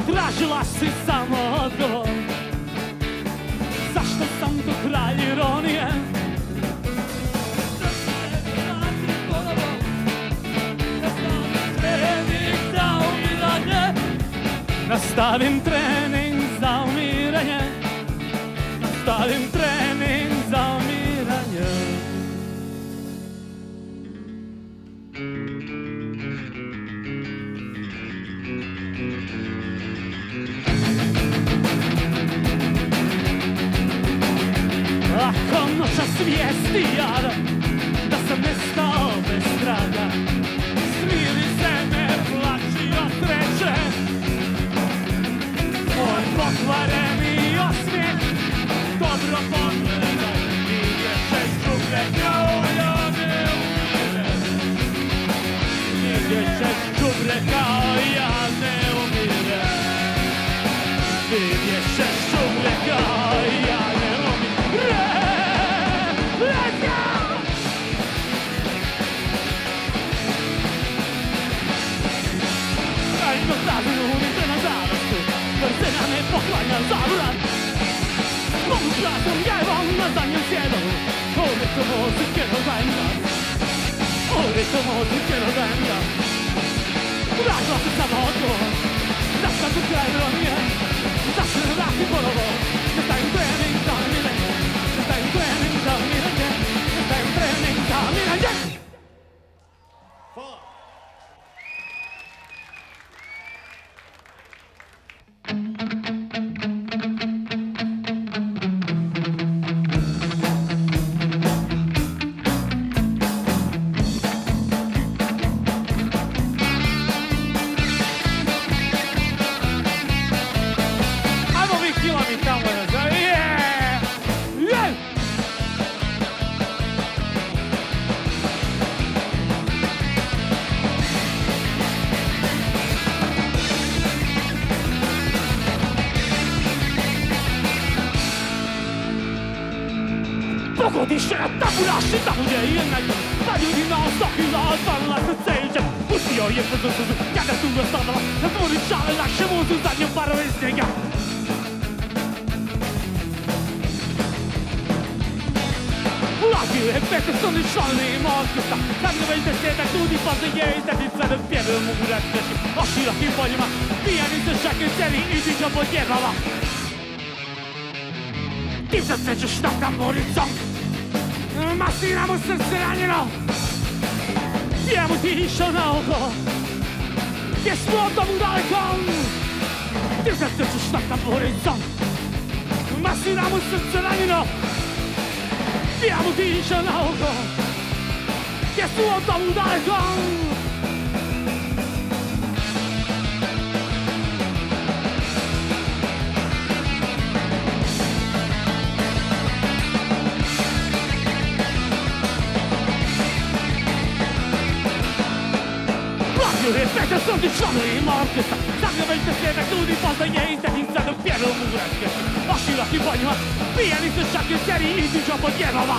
Tražila si samo odgovor. Zašto sam tu kralj ironije? Nastavim trening za umiranje. Nastavim trening za umiranje. Ako noća svijesti jada da sam nestao bez traga, smiri se, ne plači od sreće. Moj pokvareni osmijeh dobro pogledaj, vidjet ćeš džubre kao ja ne umirem. Vidjet ćeš džubre kao ja ne umirem. Vidjet ćeš džubre kao ja ne umirem. Let's go! Ajmo zadnju unite na zarastu, Brzina me poklanja zaborav. Pomukla sam gajvom na zadnjem sjedovu. Ovdje to muzike dodajem gaz. Ovdje to muzike dodajem gaz. Vratila se samo odgovor. Da sam tu kraj ironije. Da se ne vrati ponovo. Ne stavim trening za umiranje. Ne stavim trening za umiranje. Ne stavim trening za umiranje. Pogodiš se na tabulaši tamo gdje je najgore. Da ljudi na ostoki razvalila srce i džep. Pustio je brzo suzu, kada tu ostavila. Zatvori čale naše muzu, zadnje parove iz njega. Ulazio je petestovni članovi orkestra. Kad ga već desetak ljudi paze je i dedica da pjevaju mogu reći. O širokim poljima, pijani se šakiceri i diđa podjevava. Ti se sećaš na tamburicom. Masira mu srce ranjeno. Gdje mu ti išao na oko? Gdje smo od tomu daleko? Ti se sećaš na tamburicom. Masira mu srce ranjeno. Gdje mu ti išao na oko? Gdje smo od tomu daleko? Petestovni članovi orkestra. Sada već desetak ljudi poznaje i dedica da pjevaju mogu reći. O širokim poljima, pijani se šakiceri i diđa podjevava.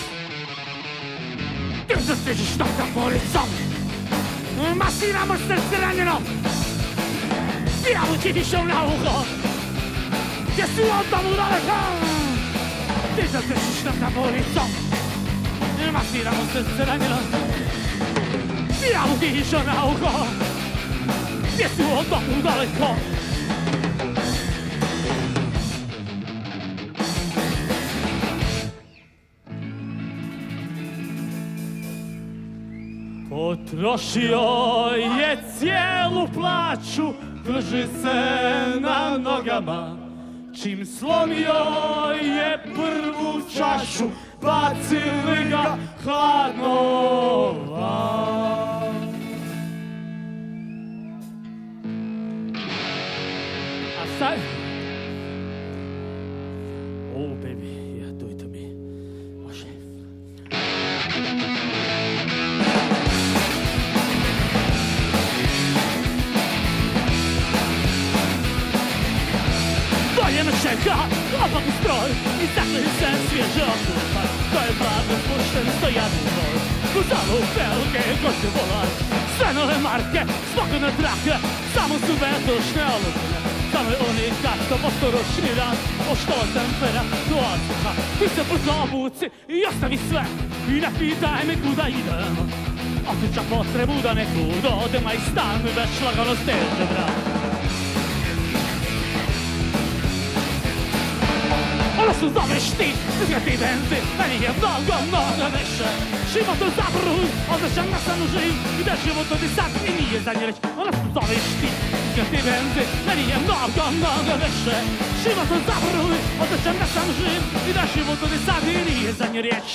Ti se stižeš na tamburicom. Masira mu srce ranjeno. Gdje mu ti išao na uho? Gdje si od tomu daleko? Ti se stižeš na tamburicom. Masira mu srce ranjeno. Gdje mu ti išao na uho? Gdje si od tomu daleko? Potrošio je cijelu plaću, drži se na nogama. Čim slomio je prvu čašu, bacili ga hladno van. A sad... Oh baby, yeah, do it to me. Može. Dolje me čeka opakni stroj i zakljeni se svježe okupan. To je blago spušten stojadni tvoj. U zalu velike gošće volan. Sve nove marke, spokojne trake, samo su vetošne olupine. Samo je oni kako postoročni raz, pošto temperatura. Ti se brzo obuci i ostavi sve i ne pitaj me kuda idem. Osjećam potrebu da nekud odem, a i stan mi već lagano steže vrat. Ono su zoveš ti, izgrati benzin, meni je mnogo, mnogo više. Životom zabruj, osjećam da sam živ i da život od sad i nije zadnje reći. Ono su zoveš ti, izgrati benzin, meni je mnogo, mnogo više. Životom zabruj, osjećam da sam živ i da život od sad i nije zadnje riječ.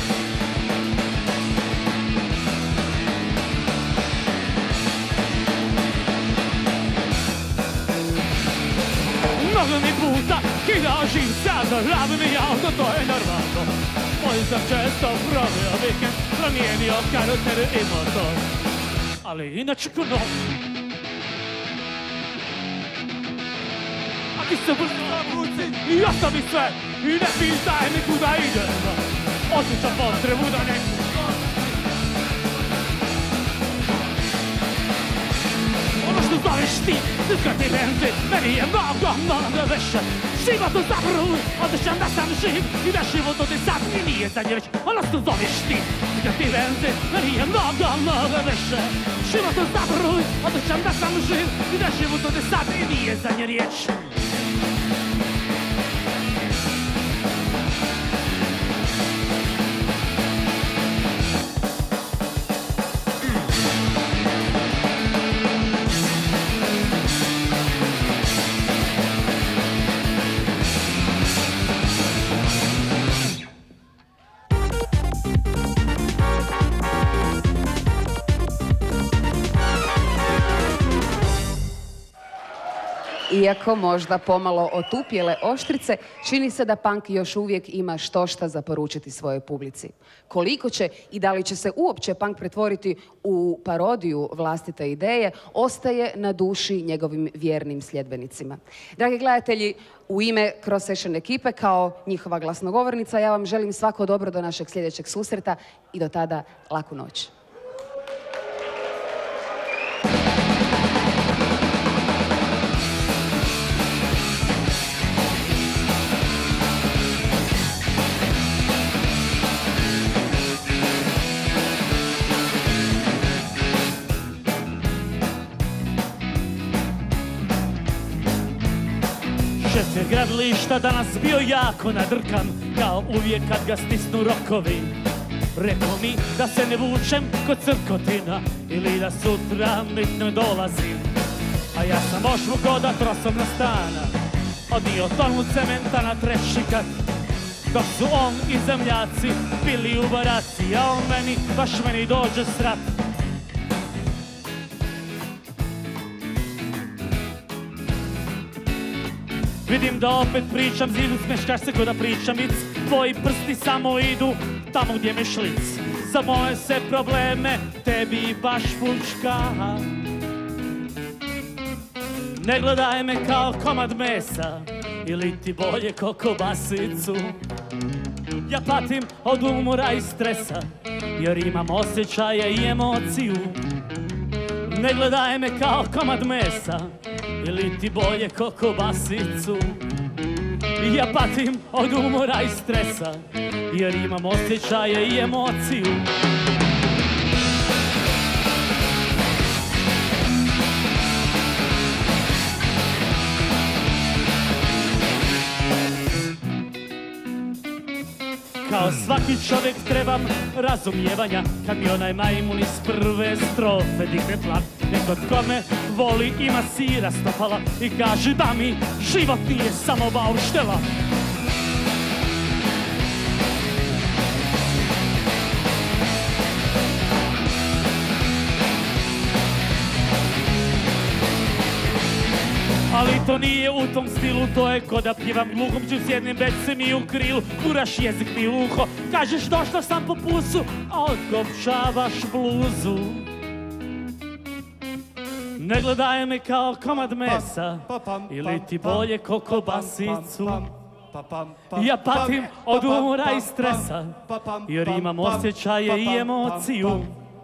Mnogo mi puta kidao živce, a zaravim mi auto, to je normalno. Moj sam često provio vikend, promijenio karoter i motor. Ali inače ko noć. A ti se brzo obuci i ostavi sve i ne pitaj mi kuda idem. Osjećam potrebu da neku. Ono što zoveš ti, izgrati benzin, meni je mnogo, mnogo više. Život u zabruj, osjećam da sam živ i da život od sad i nije zadnje reći. Ono što zoveš ti, izgrati benzin, meni je mnogo, mnogo više. Život u zabruj, osjećam da sam živ i da život od sad i nije zadnje riječ. Iako možda pomalo otupjele oštrice, čini se da punk još uvijek ima štošta za poručiti svojoj publici. Koliko će i da li će se uopće punk pretvoriti u parodiju vlastite ideje, ostaje na duši njegovim vjernim sljedbenicima. Dragi gledatelji, u ime Cross Session ekipe kao njihova glasnogovornica, ja vam želim svako dobro do našeg sljedećeg susreta i do tada laku noć. Šef gradilišta danas bio jako nadrkan, kao uvijek kad ga stisnu rokovi. Rekao mi da se ne vučem kod crkotina ili da sutra nit ne dolazim. A ja sam ošvuko da trosom na stana, odnio tonu cementa na treći kat. Dok su on i zemljaci bili u baraci, a on meni, baš meni dođe srat. Vidim da opet pričam zidu, smeškaš se ko da pričam vic. Tvoji prsti samo idu tamo gdje me šlic. Za moje se probleme tebi baš fučka. Ne gledaj me kao komad mesa ili ti bolje ko kobasicu. Ja patim od umora i stresa jer imam osjećaje i emociju. Ne gledaj me kao komad mesa ili ti bolje ko kobasicu. Ja patim od umora i stresa jer imam osjećaje i emociju. Kao svaki čovjek trebam razumijevanja, kad mi onaj majmun iz prve strofe digne tlak. Neko tko me voli ima sira stopala i kaže da mi život nije samo bauštela. Ali to nije u tom stilu, to je ko da pjevam gluhom, ću s jednim becem i u krilu, kuraš jezik mi u uho, kažeš došla sam po pusu, a otkopčavaš bluzu. Ne gledaj me kao komad mesa, ili ti bolje ko kobasicu. Ja patim od umora i stresa, jer imam osjećaje i emociju.